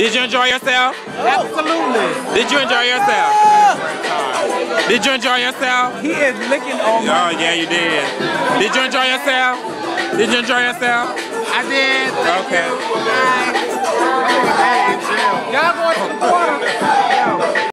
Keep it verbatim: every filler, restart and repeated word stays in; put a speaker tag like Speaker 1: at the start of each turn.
Speaker 1: Did you enjoy yourself?
Speaker 2: Absolutely.
Speaker 1: Did you enjoy yourself? Did you enjoy yourself?
Speaker 2: He is licking on me.
Speaker 1: Oh, yeah, you did. Did you enjoy yourself? Did you enjoy yourself?
Speaker 2: I did.
Speaker 1: Okay.
Speaker 2: Y'all going to the corner.